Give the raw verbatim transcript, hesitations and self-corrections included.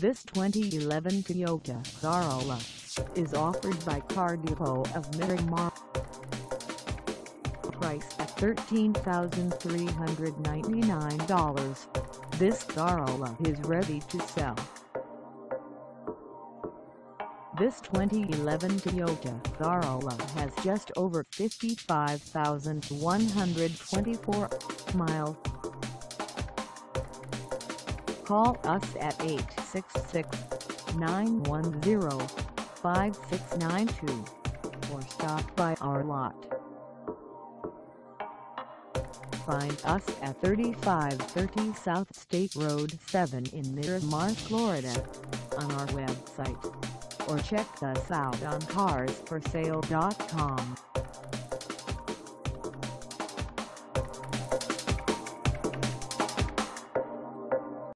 This twenty eleven Toyota Corolla is offered by Car Depot of Miramar. Price at thirteen thousand three hundred ninety-nine dollars. This Corolla is ready to sell. This twenty eleven Toyota Corolla has just over fifty-five thousand one hundred twenty-four miles. Call us at eight six six, nine one zero, five six nine two or stop by our lot. Find us at thirty-five thirty South State Road seven in Miramar, Florida, on our website, or check us out on cars for sale dot com.